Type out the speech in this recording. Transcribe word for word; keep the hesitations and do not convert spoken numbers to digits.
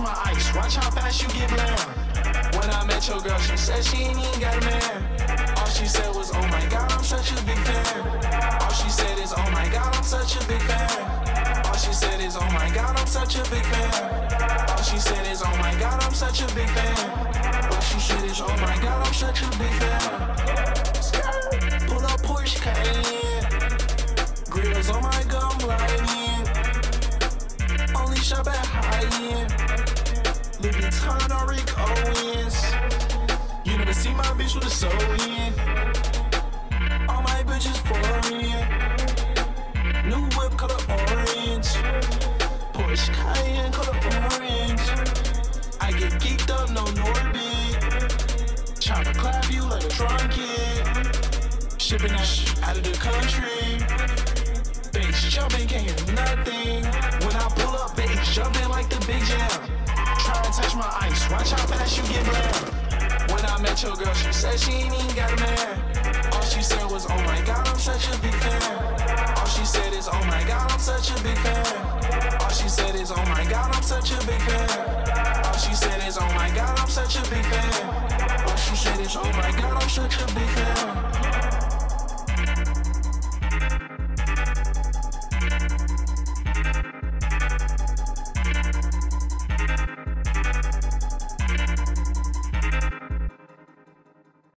my ice, watch how fast you get bland. When I met your girl, she said she ain't even got a man. All she said was, oh my God, I'm such a big fan. All she said is, oh my God, I'm such a big fan. All she said is, oh my God, I'm such a big fan. All she said is, oh my God, I'm such a big fan. All she said is, oh my God, I'm such a big fan. Pull up Porsche Cayenne, grills on my gum lighting. Only shop at high-end, Louis Vuitton or Rick Owens. You never see my bitch with a soul in. All my bitches foreign. New whip color orange, Porsche Cayenne color orange. I get geeked up, no Norbit. Chopper clap you like a drunk kid. Shipping that shit out of the country. Bass jumping, can't hear nothing. When I pull up, bass jumping like the big jam. Try to touch my ice, watch how fast you get bland. When I met your girl, she said she ain't even got a man. All she said was, oh my God, I'm such a big fan. All she said is, oh my God, I'm such a big fan. All she said is, oh my God, I'm such a big fan. All she said is, oh my God, I'm such a big fan. All she said is, oh my God, I'm such a big fan.